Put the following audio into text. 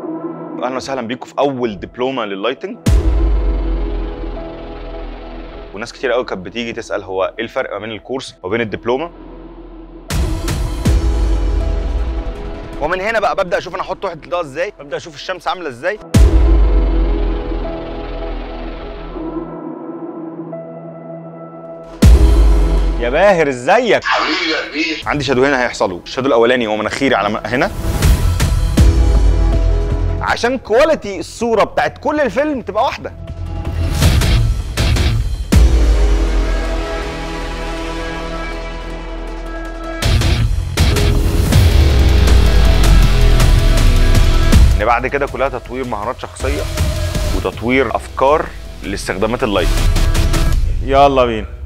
اهلا وسهلا بيكم في اول دبلومه لللايتنج. وناس كتير قوي كانت بتيجي تسال هو ايه الفرق ما بين الكورس وبين الدبلومه. ومن هنا بقى ببدا اشوف انا احط وحده الاضاءه ازاي، ببدا اشوف الشمس عامله ازاي. يا باهر ازيك؟ حبيبي يا كبير. عندي شادوهين هيحصلوا، الشادو الاولاني هو مناخيري على هنا، عشان كواليتي الصوره بتاعت كل الفيلم تبقى واحده. ان بعد كده كلها تطوير مهارات شخصيه وتطوير افكار لاستخدامات اللايت. يلا بينا.